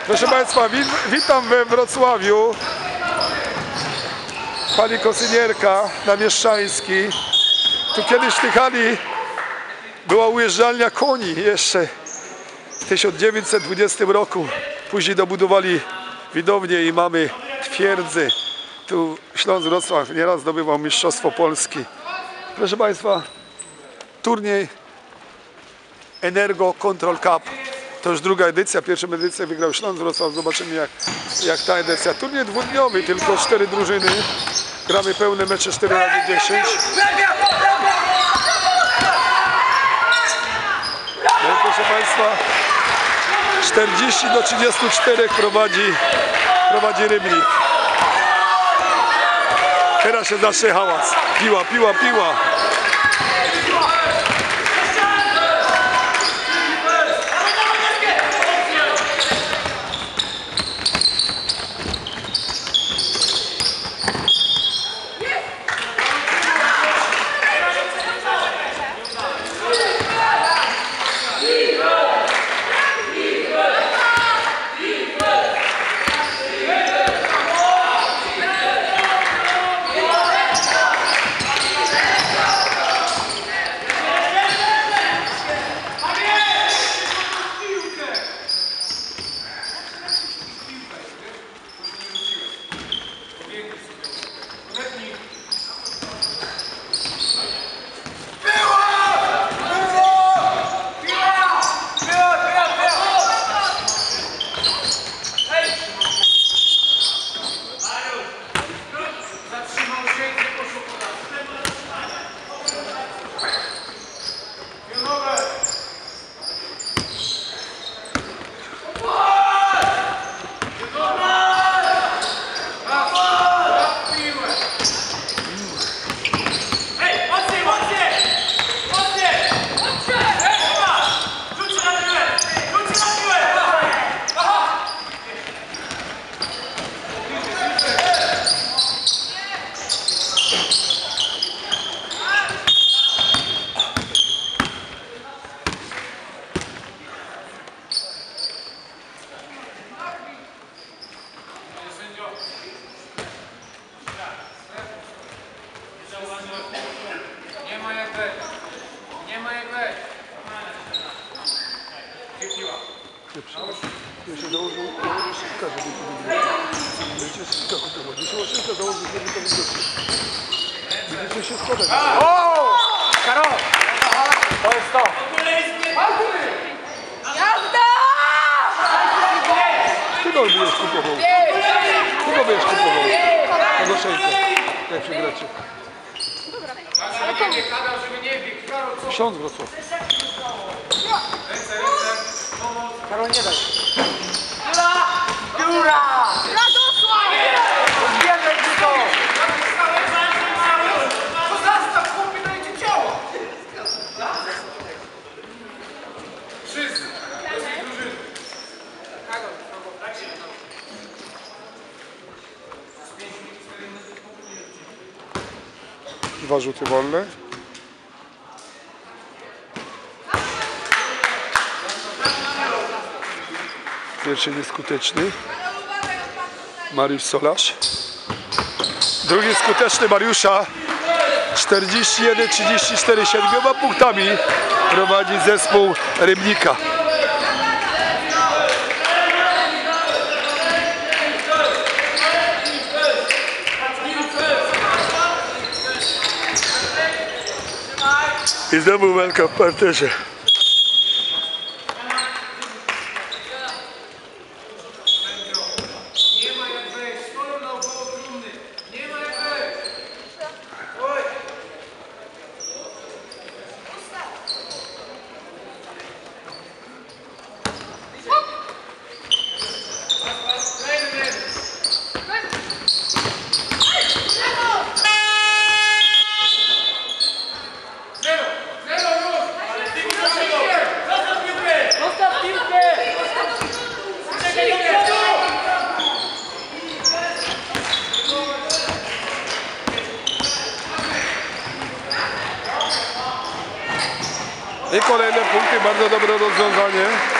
Proszę Państwa, witam we Wrocławiu. Pani kosynierka na Mieszczańskiej. Tu kiedyś w tej hali była ujeżdżalnia koni jeszcze w 1920 roku. Później dobudowali widownię i mamy twierdzę. Tu Śląsk Wrocław nieraz zdobywał Mistrzostwo Polski. Proszę Państwa, turniej Energo Control Cup. To już druga edycja, pierwszą edycję wygrał Śląsk Wrocław. Zobaczymy jak ta edycja. Turniej dwudniowy, tylko 4 drużyny. Gramy pełne mecze 4x10. No, proszę Państwa, 40-34 prowadzi Rybnik. Teraz się zacznie hałas. Piła. Ja się założył szybka, żeby to wygrać. Będziecie szybka kupować. Musiała szybka założyć, żeby to wygrać. Będziecie się składać. O! Karol! To jest to! Jazda! Ty go będziesz kupował. Ty go będziesz kupował. Tego szejka, jak przegracie. Śląsk Wrocław. Karol, nie daj! Dziura! Radosław! Odbierzaj mi to! Zastaw, chłopie, dajcie ciało! Wszyscy! Dwa rzuty wolne. Pierwszy nieskuteczny. Mariusz Solarz. Drugi skuteczny Mariusza. 41-34. 7 punktami prowadzi zespół Rybnika. I znowu walka w parterze. I kolejne punkty, bardzo dobre rozwiązanie.